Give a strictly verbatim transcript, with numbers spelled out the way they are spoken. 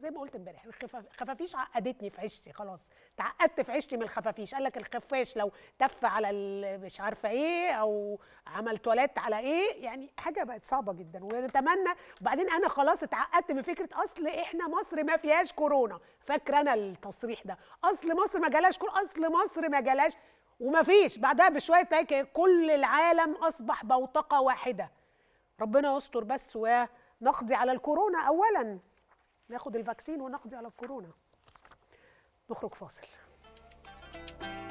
زي ما قلت امبارح الخفافيش عقدتني في عيشتي، خلاص اتعقدت في عيشتي من الخفافيش. قال لك الخفاش لو تف على مش عارفه ايه او عمل تواليت على ايه، يعني حاجه بقت صعبه جدا. ونتمنى. وبعدين انا خلاص اتعقدت من فكره اصل احنا مصر ما فيهاش كورونا، فاكره انا التصريح ده، اصل مصر ما جالاش كورونا، اصل مصر ما جالاش، وما فيش بعدها بشويه هيك كل العالم اصبح بوتقه واحده. ربنا يستر بس ونقضي على الكورونا اولا، ناخد الفاكسين ونقضي على الكورونا. نخرج فاصل.